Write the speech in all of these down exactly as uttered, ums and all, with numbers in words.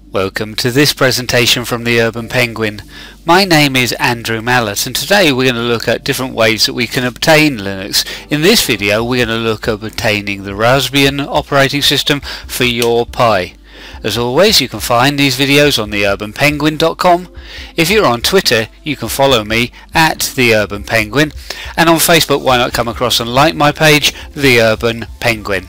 Welcome to this presentation from the Urban Penguin. My name is Andrew Mallett and today we're going to look at different ways that we can obtain Linux. In this video we're going to look at obtaining the Raspbian operating system for your Pi. As always, you can find these videos on the urban penguin dot com. If you're on Twitter, you can follow me at the Urban Penguin, and on Facebook, why not come across and like my page, the Urban Penguin.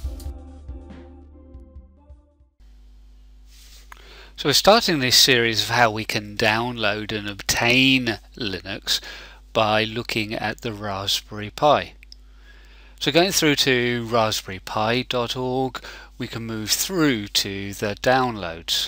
So we're starting this series of how we can download and obtain Linux by looking at the Raspberry Pi. So going through to raspberry pi dot org, we can move through to the downloads.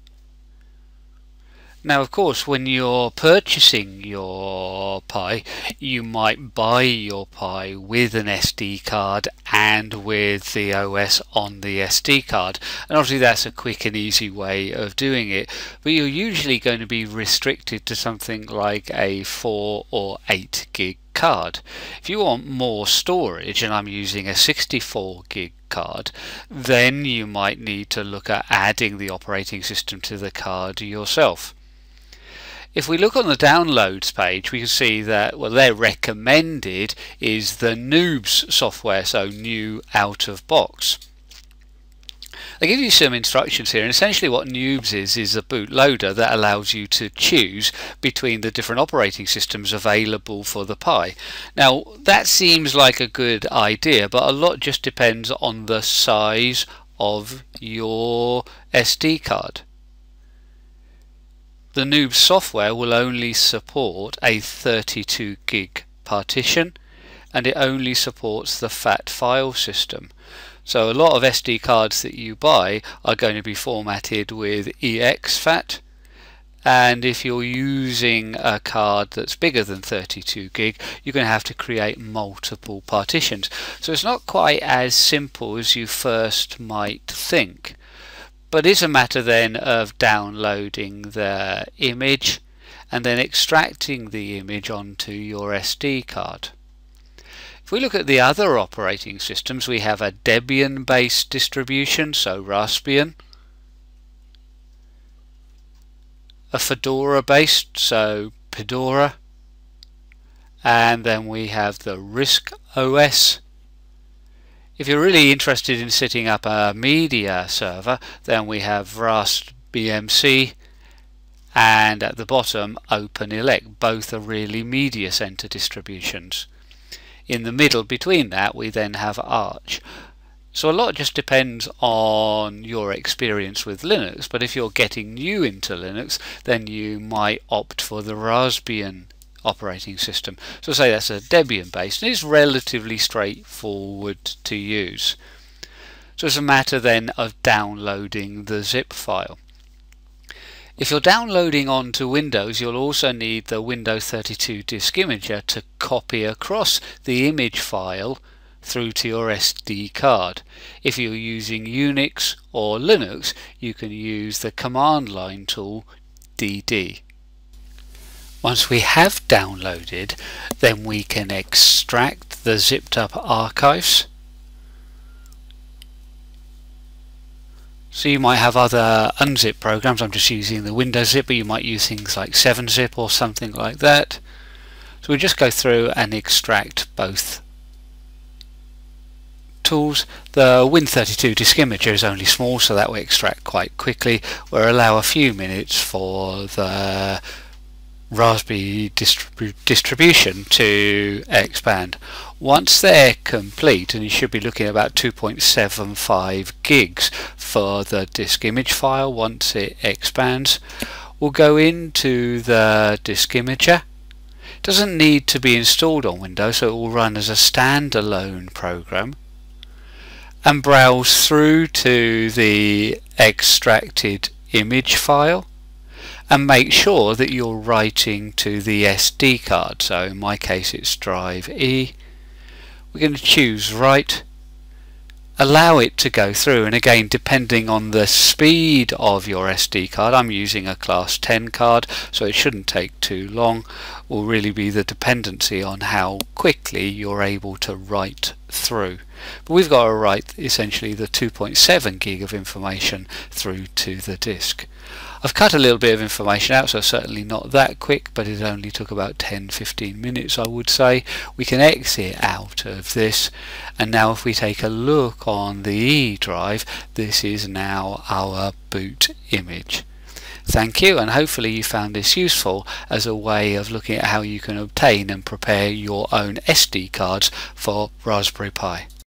Now of course, when you're purchasing your Pi, you might buy your Pi with an S D card and with the O S on the S D card, and obviously that's a quick and easy way of doing it, but you're usually going to be restricted to something like a four or eight gig card. If you want more storage, and I'm using a sixty-four gig card, then you might need to look at adding the operating system to the card yourself. If we look on the downloads page, we can see that well, their recommended is the Noobs software, so new out of box. They give you some instructions here, and essentially what Noobs is is a bootloader that allows you to choose between the different operating systems available for the Pi. Now that seems like a good idea, but a lot just depends on the size of your S D card. The Noobs software will only support a thirty-two gig partition, and it only supports the FAT file system. So a lot of S D cards that you buy are going to be formatted with E X FAT, and if you're using a card that's bigger than thirty-two gig, you're going to have to create multiple partitions. So it's not quite as simple as you first might think. But it's a matter then of downloading the image and then extracting the image onto your S D card. If we look at the other operating systems, we have a Debian based distribution, so Raspbian, a Fedora based, so Fedora, and then we have the RISC O S. If you're really interested in setting up a media server, then we have RaspBMC, and at the bottom OpenELEC. Both are really media center distributions. In the middle between that we then have Arch. So a lot just depends on your experience with Linux, but if you're getting new into Linux, then you might opt for the Raspbian operating system. So say that's a Debian based, and it's relatively straightforward to use. So it's a matter then of downloading the zip file. If you're downloading onto Windows, you'll also need the Windows thirty-two disk imager to copy across the image file through to your S D card. If you're using Unix or Linux, you can use the command line tool D D. Once we have downloaded, then we can extract the zipped up archives. So you might have other unzip programs. I'm just using the Windows zip, but you might use things like seven zip or something like that. So we just go through and extract both tools. The Win thirty-two disk imager is only small, so that will extract quite quickly. We'll allow a few minutes for the Raspberry distrib distribution to expand. Once they're complete, and you should be looking at about two point seven five gigs for the disk image file once it expands, we'll go into the disk imager. It doesn't need to be installed on Windows, so it will run as a standalone program, and browse through to the extracted image file and make sure that you're writing to the S D card. So in my case it's drive E. We're going to choose write, allow it to go through, and again depending on the speed of your S D card, I'm using a class ten card so it shouldn't take too long, will really be the dependency on how quickly you're able to write through. But we've got to write essentially the two point seven gig of information through to the disk. I've cut a little bit of information out, so certainly not that quick, but it only took about ten to fifteen minutes, I would say. We can exit out of this, and now if we take a look on the E drive, this is now our boot image. Thank you, and hopefully you found this useful as a way of looking at how you can obtain and prepare your own S D cards for Raspberry Pi.